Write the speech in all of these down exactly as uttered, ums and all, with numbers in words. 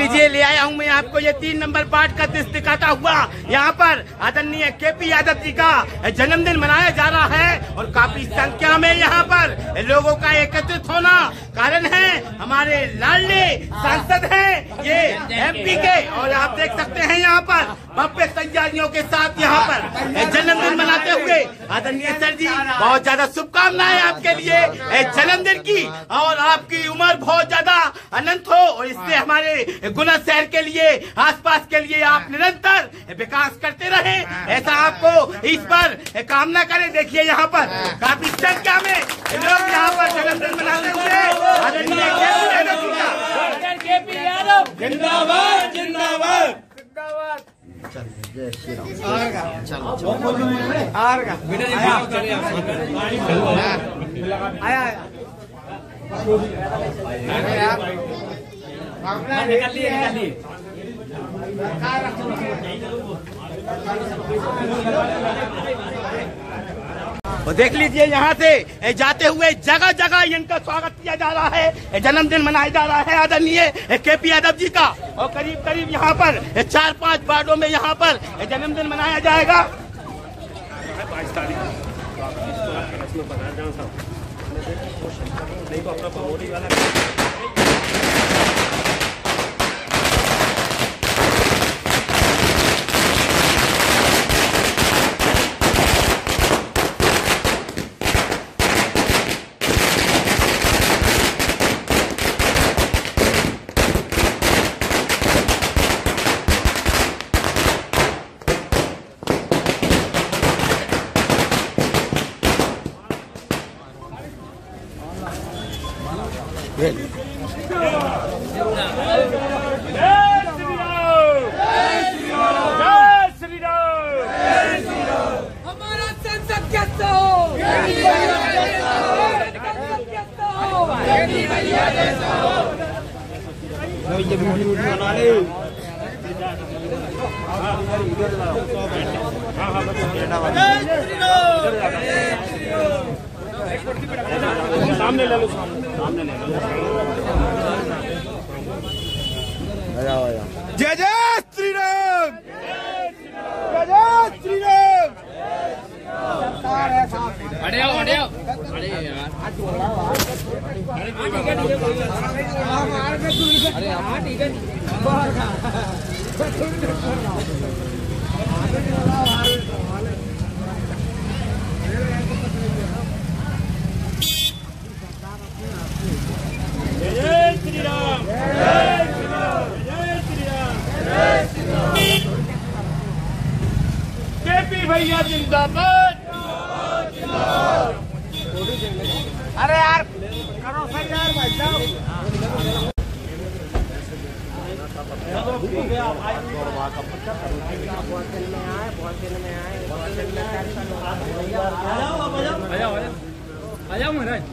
लीजिए, ले आया हूँ मैं आपको ये तीन नंबर वार्ड का दृश्य दिखाता हुआ। यहाँ पर आदरणीय के पी यादव जी का जन्मदिन मनाया जा रहा है और काफी संख्या में यहाँ पर लोगों का एकत्रित होना कारण है हमारे लाडले सांसद हैं ये एमपी के, और आप देख सकते हैं यहाँ पर भव्य तैयारियों के साथ यहाँ पर जन्मदिन मनाते हुए आदरणीय सर जी बहुत ज्यादा शुभकामनाएं आपके लिए जन्मदिन की, और आपकी उम्र बहुत ज्यादा अनंत हो और इससे हमारे गुना शहर के लिए आसपास के लिए आप निरंतर विकास करते रहे, ऐसा आपको इस पर कामना करें। देखिए यहाँ पर काफी संख्या में लोग यहाँ पर जन्मदिन मनाते हुए आदरणीय के पी यादव जिंदाबाद जिंदाबाद जिंदाबाद। जय श्री राम। चलो आया निकल लिए निकल लिए और देख लीजिए यहाँ से जाते हुए जगह जगह इनका स्वागत किया जा रहा है, जन्मदिन मनाया जा रहा है आदरणीय के पी यादव जी का, और करीब करीब यहाँ पर चार पांच वार्डों में यहाँ पर जन्मदिन मनाया जाएगा। हमारा संसद कैसा हो, सामने ले लो, सामने ले लो। जय जय श्री राम, जय जय श्री राम। अड़े आओ अड़े आओ अड़े यार जय श्री राम, जय श्री राम, जय श्री राम, जय श्री राम। केपी भैया जिंदाबाद। अरे यार करो सही यार भाई साहब। आ जाओ महाराज।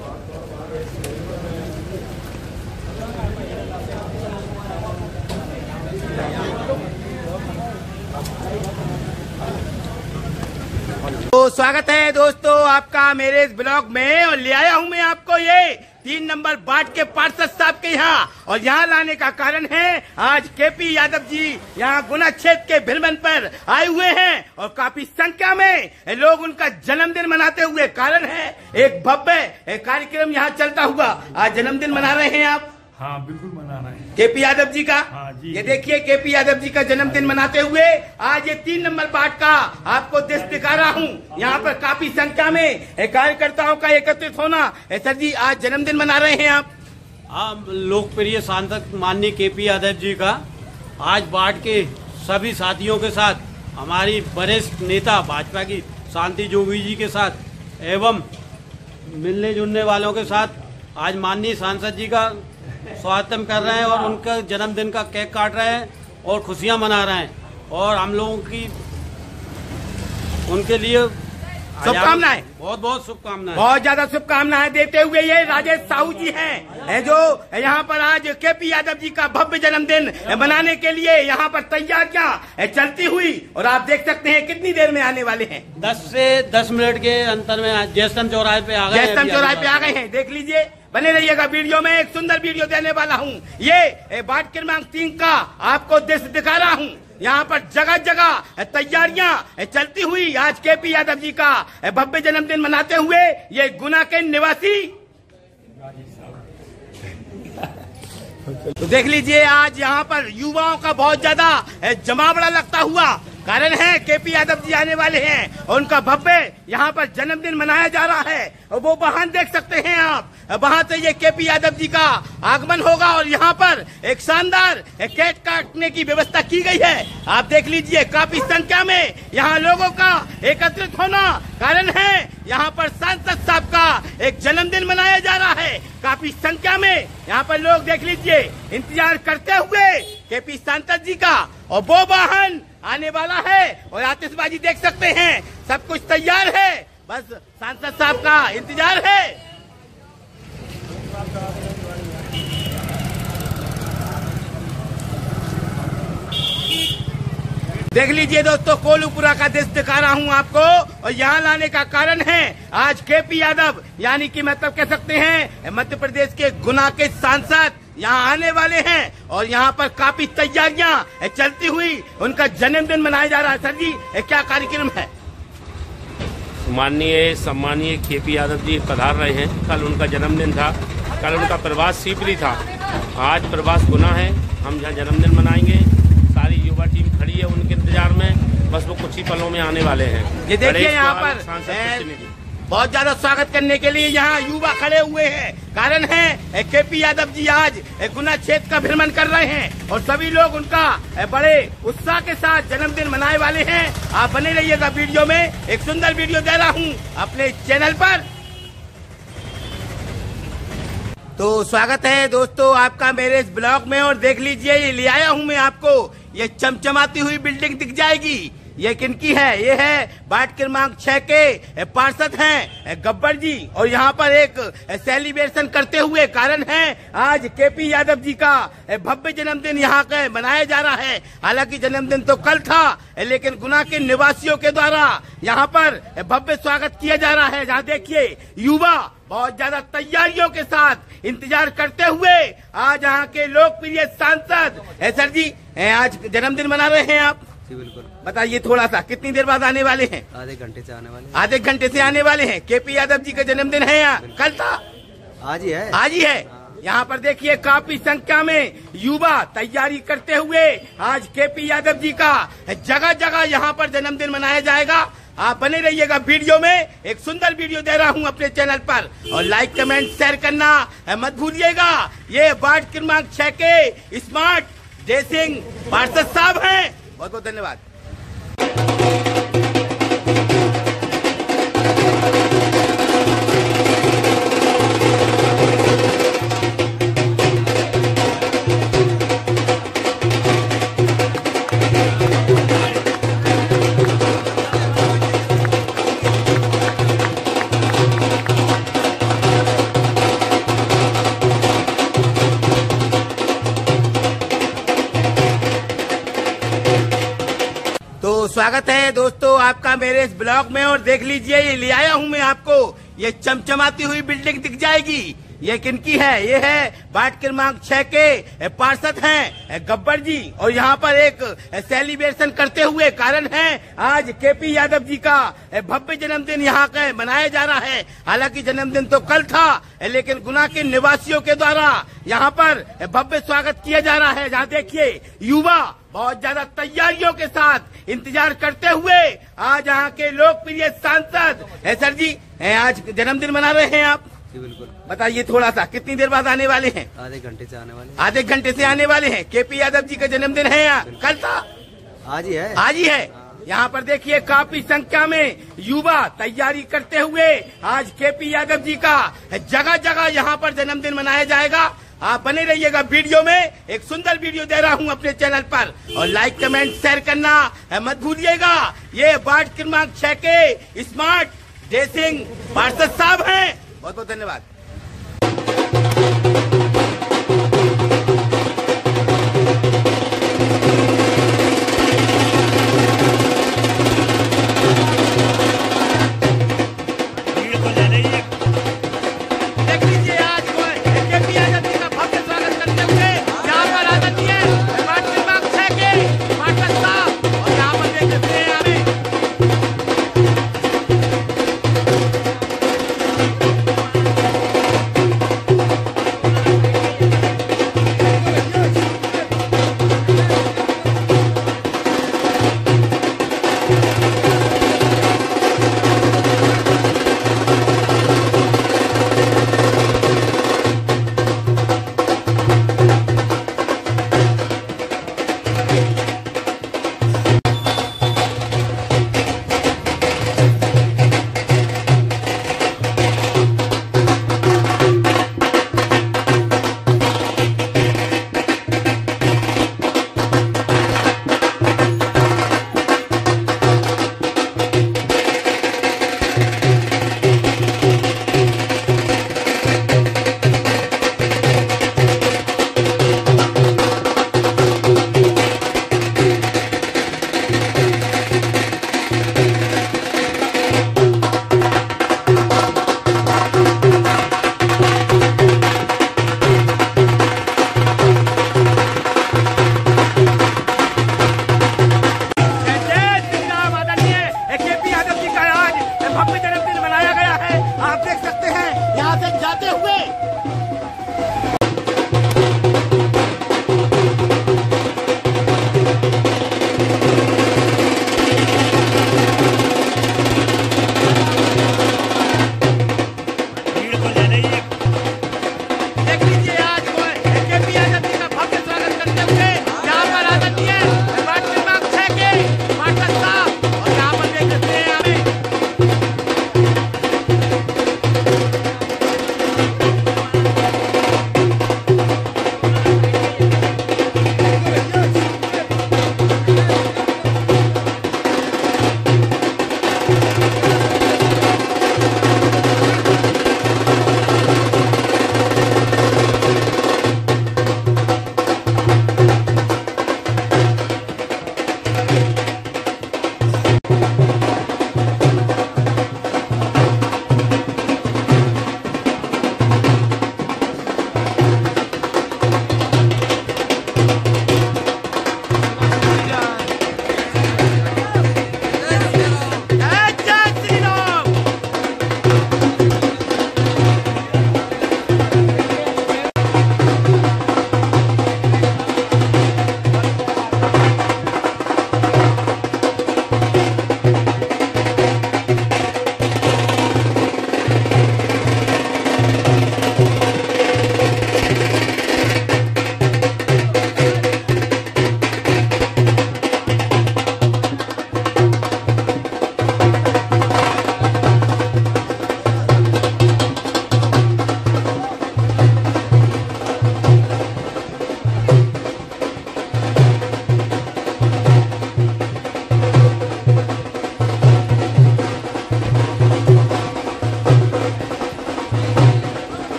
तो स्वागत है दोस्तों आपका मेरे इस ब्लॉग में, और ले आया हूं मैं आपको ये तीन नंबर वार्ड के पार्षद साहब के यहाँ, और यहाँ लाने का कारण है आज के पी यादव जी यहाँ गुना क्षेत्र के भ्रमण पर आए हुए हैं और काफी संख्या में लोग उनका जन्मदिन मनाते हुए कारण है एक भव्य कार्यक्रम यहाँ चलता हुआ। आज जन्मदिन मना रहे हैं आप? हाँ बिल्कुल मना रहे हैं के पी यादव जी का। हाँ जी। ये देखिए के पी यादव जी का जन्मदिन मनाते हुए आज ये तीन नंबर वार्ड का आपको दृश्य दिखा रहा हूँ। यहाँ पर काफी संख्या में कार्यकर्ताओं का एकत्रित होना। सर जी आज जन्मदिन मना रहे हैं आप? हाँ, लोकप्रिय सांसद माननीय के पी यादव जी का आज वार्ड के सभी साथियों के साथ, हमारी वरिष्ठ नेता भाजपा की शांति जोगी जी के साथ एवं मिलने जुलने वालों के साथ आज माननीय सांसद जी का स्वागतम कर रहे हैं और उनका जन्मदिन का केक काट रहे हैं और खुशियां मना रहे हैं, और हम लोगों की उनके लिए शुभकामनाएं, बहुत बहुत शुभकामनाएं, बहुत ज्यादा शुभकामनाएं देते हुए ये राजेश साहू जी हैं जो यहाँ पर आज के पी यादव जी का भव्य जन्मदिन मनाने के लिए यहाँ पर तैयारियां चलती हुई, और आप देख सकते हैं कितनी देर में आने वाले हैं। दस से दस मिनट के अंतर में जयस्तंभ चौराहे पे आ गए जयस्तंभ चौराहे पे आ गए हैं। देख लीजिए बने रहिएगा वीडियो में, एक सुंदर वीडियो देने वाला हूँ। ये वार्ड क्रमांक तीन का आपको दृश्य दिखा रहा हूँ। यहाँ पर जगह जगह तैयारियां चलती हुई आज केपी यादव जी का भव्य जन्मदिन मनाते हुए ये गुना के निवासी, तो देख लीजिए आज यहाँ पर युवाओं का बहुत ज्यादा जमावड़ा लगता हुआ, कारण है केपी यादव जी आने वाले हैं और उनका भव्य यहाँ पर जन्मदिन मनाया जा रहा है। और वो वाहन देख सकते हैं आप, वहां से ये केपी यादव जी का आगमन होगा और यहाँ पर एक शानदार केक काटने की व्यवस्था की गई है। आप देख लीजिए काफी संख्या में यहाँ लोगों का एकत्रित होना, कारण है यहाँ पर सांसद साहब का एक जन्मदिन मनाया जा रहा है। काफी संख्या में यहाँ पर लोग देख लीजिए इंतजार करते हुए केपी सांसद जी का, और वो वाहन आने वाला है और आतिशबाजी देख सकते हैं, सब कुछ तैयार है, बस सांसद साहब का इंतजार है। देख लीजिए दोस्तों कोलूपुरा का दृश्य दिखा रहा हूँ आपको, और यहाँ लाने का कारण है आज केपी यादव यानी कि मतलब कह सकते हैं मध्य प्रदेश के गुना के सांसद यहाँ आने वाले हैं और यहाँ पर काफी तैयारियां चलती हुई उनका जन्मदिन मनाया जा रहा है। सर जी क्या कार्यक्रम है? माननीय सम्मानीय केपी यादव जी पधार रहे हैं। कल उनका जन्मदिन था, कल उनका प्रवास शिवपुरी था, आज प्रवास गुना है। हम जहाँ जन्मदिन मनाएंगे, सारी युवा टीम खड़ी है उनके इंतजार में, बस वो कुछ ही पलों में आने वाले हैं। ये देखिए यहाँ पर बहुत ज्यादा स्वागत करने के लिए यहाँ युवा खड़े हुए हैं, कारण है केपी यादव जी आज गुना क्षेत्र का भ्रमण कर रहे हैं और सभी लोग उनका बड़े उत्साह के साथ जन्मदिन मनाने वाले हैं। आप बने रहिएगा वीडियो में, एक सुंदर वीडियो दे रहा हूँ अपने चैनल पर। तो स्वागत है दोस्तों आपका मेरे इस ब्लॉग में, और देख लीजिए ये ले आया हूँ मैं आपको, ये चमचमाती हुई बिल्डिंग दिख जाएगी। ये किनकी है? ये है वार्ड क्रमांक छह के पार्षद हैं गब्बर जी, और यहाँ पर एक सेलिब्रेशन करते हुए, कारण है आज केपी यादव जी का भव्य जन्मदिन यहाँ का मनाया जा रहा है। हालांकि जन्मदिन तो कल था, लेकिन गुना के निवासियों के द्वारा यहाँ पर भव्य स्वागत किया जा रहा है। जहाँ देखिए युवा बहुत ज्यादा तैयारियों के साथ इंतजार करते हुए आज यहाँ के लोकप्रिय सांसद सर जी आज जन्मदिन मना रहे हैं आप। जी बिल्कुल। बताइए थोड़ा सा, कितनी देर बाद आने वाले हैं? आधे घंटे से आने वाले हैं। आधे घंटे से आने वाले हैं। केपी यादव जी का जन्मदिन है यहाँ, कल था, आज ही है, आज ही है। यहाँ पर देखिए काफी संख्या में युवा तैयारी करते हुए आज केपी यादव जी का जगह जगह यहाँ पर जन्मदिन मनाया जाएगा। आप बने रहिएगा वीडियो में, एक सुंदर वीडियो दे रहा हूँ अपने चैनल पर, और लाइक कमेंट शेयर करना मत भूलिएगा। ये वार्ड क्रमांक छह के स्मार्ट ड्रेसिंग पार्षद साहब हैं। बहुत बहुत धन्यवाद। तो स्वागत है दोस्तों आपका मेरे इस ब्लॉग में, और देख लीजिए ये ले आया हूँ मैं आपको, ये चमचमाती हुई बिल्डिंग दिख जाएगी। ये किनकी है? ये है वार्ड क्रमांक छह के पार्षद हैं गब्बर जी, और यहाँ पर एक सेलिब्रेशन करते हुए, कारण है आज केपी यादव जी का भव्य जन्मदिन यहाँ का मनाया जा रहा है। हालांकि जन्मदिन तो कल था, लेकिन गुना के निवासियों के द्वारा यहाँ पर भव्य स्वागत किया जा रहा है। जहाँ देखिए युवा बहुत ज्यादा तैयारियों के साथ इंतजार करते हुए आज यहाँ के लोकप्रिय सांसद सर जी आज जन्मदिन मना रहे हैं आप। जी बिल्कुल। बताइए थोड़ा सा, कितनी देर बाद आने वाले हैं? आधे घंटे से आने वाले हैं। आधे घंटे से आने वाले हैं। केपी यादव जी का जन्मदिन है यहाँ, कल था, आज ही है, आज ही है। यहाँ पर देखिए काफी संख्या में युवा तैयारी करते हुए आज केपी यादव जी का जगह जगह यहाँ पर जन्मदिन मनाया जाएगा। आप बने रहिएगा वीडियो में, एक सुंदर वीडियो दे रहा हूँ अपने चैनल पर, और लाइक कमेंट शेयर करना मत भूलिएगा। ये वार्ड क्रमांक छह के स्मार्ट ड्रेसिंग पार्षद साहब हैं। बहुत बहुत धन्यवाद। देख लीजिए आज वो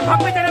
भव्य